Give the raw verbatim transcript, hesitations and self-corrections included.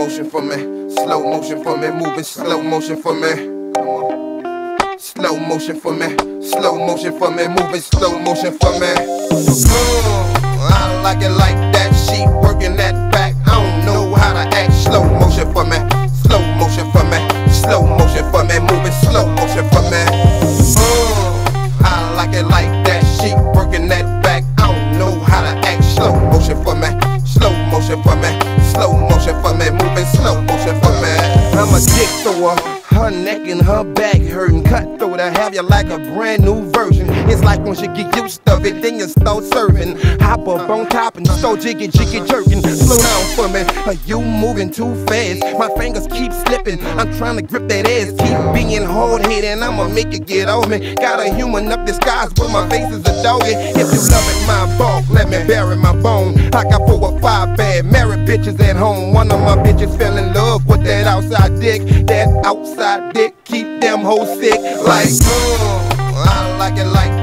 motion for me, slow motion for me, moving slow motion for me. Come on. Slow motion for me, slow motion for me, moving slow motion for me. Mm, I like it like that, she working that back. I don't know how to act. Slow motion for me, slow motion for me, slow motion for me, moving slow motion for me. Mm, I like it like that, she working that back. I don't know how to act. Slow motion for me, slow motion for me, slow motion for me, moving slow motion for me. I'm a dick thrower, her neck and her back hurting. Cutthroat, I have you like a brand new version. It's like once you get used to it, then you start serving. Hop up on top and start jiggy jiggy jerking. Slow down for me, are you moving too fast? My fingers keep slipping, I'm trying to grip that ass. Keep being hard-headed and I'ma make it get on me. Got a human up disguised but my face is a doggy. If you loving my bulk, let me bury my bone. I got four or five bad married bitches at home. One of my bitches fell in love with that outside dick. That outside dick keep them hoes sick. Like, mm, I like it like